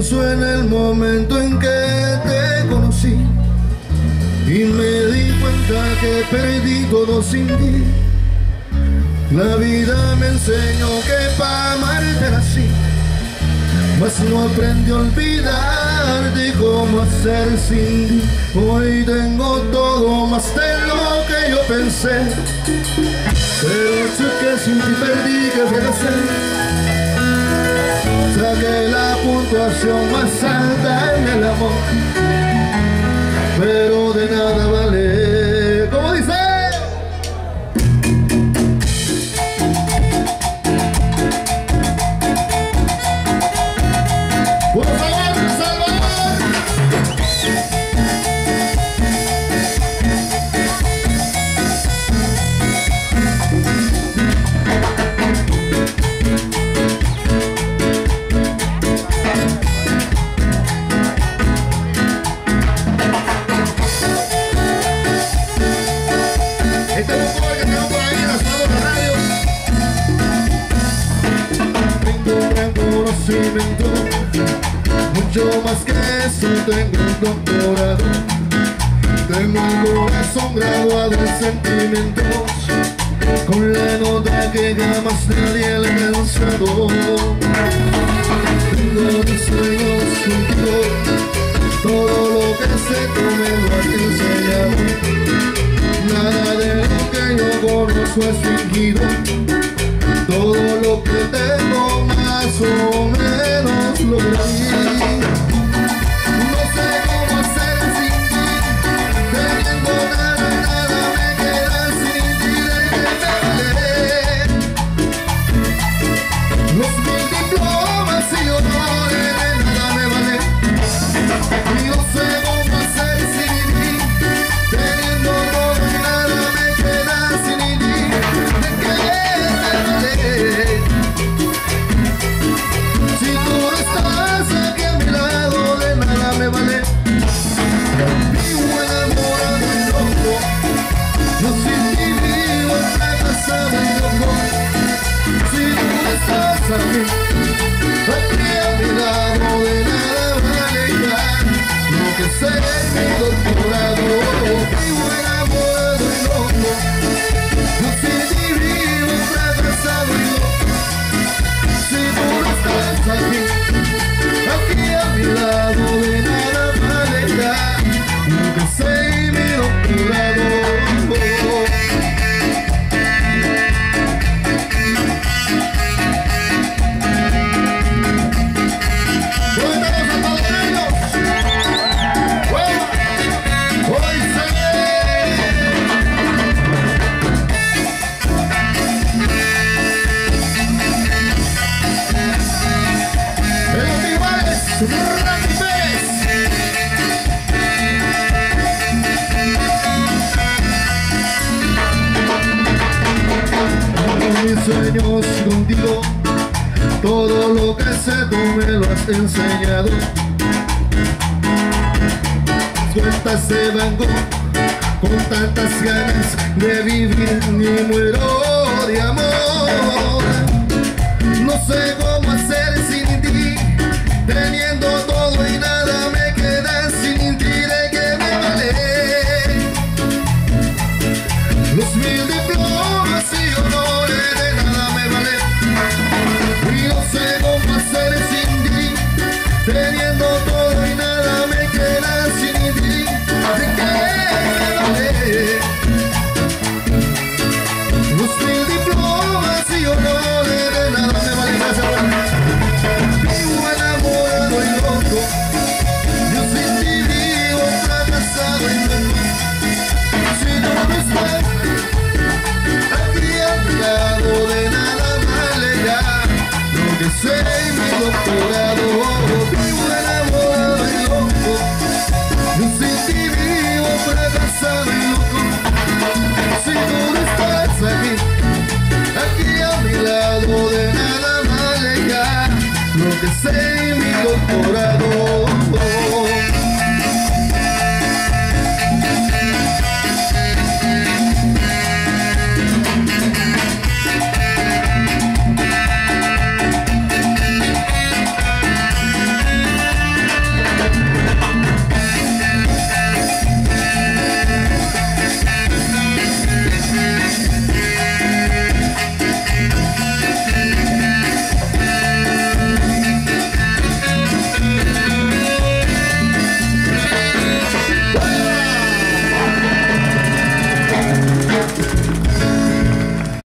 pienso en el momento en que te conocí y me di cuenta que perdí todo sin ti. La vida me enseñó que para amarte era así, mas no aprendí a olvidarte cómo hacer sin ti. Hoy tengo todo más de lo que yo pensé, pero sé que sin ti perdí, ¿qué voy a hacer? Saqué la puntuación más alta en el amor, pero de nada vale. ¿Cómo dice? ¡Por favor, Salvador! Este es un poco que tengo por ahí en las manos de radio. Tengo un gran conocimiento, mucho más que eso, tengo un doctorado. Tengo un corazón graduado en sentimientos, con la nota que jamás nadie le ha alcanzado. Tengo mis sueños contigo, todo lo que sé tú me lo has enseñado. Nada de lo que yo conozco es fingido, todo lo que tengo más o menos lo vi. No sé cómo hacer sin ti, teniendo nada me queda sin ti. ¿De qué me vale los 1000 diplomas y honores? De nada me vale. Y no sé cómo hacer sin ti, teniendo todo y nada me queda sin ti. ¿De qué me vale si tú no estás aquí a mi lado? De nada me vale. Vivo enamorado y loco, yo sin ti vivo fracasado y loco. Si tú no estás aquí a mi lado, de nada vale ya lo que sé es mi doctorado. Vivo enamorado y loco, yo sin ti vivo fracasado y loco. Si tú no estás aquí a mi lado, de nada vale ya lo que sé y mi doctorado. Hoy se los rivales, Rampes. Mis sueños contigo, todo lo que sé tú me lo has enseñado. Cuentas de banco, con tantas ganas de vivir, ni muero de amor. No sé cómo hacer sin ti, teniendo todo y nada me queda sin ti. ¿De qué me vale los 1000 diplomas y honores? De nada me vale. Y no sé cómo hacer sin ti, teniendo todo y nada me queda sin ti. ¿De qué me vale los 1000 diplomas y honores? De nada me vale. Vivo enamorado y loco, yo sin ti vivo fracasado y loco. Si tú no estás aquí a mi lado, de nada vale ya lo que sé y mi doctorado. Vivo enamorado y loco, yo sin ti vivo fracasado y loco. Si tú no estás aquí a mi lado, de nada vale ya lo que sé y mi doctorado.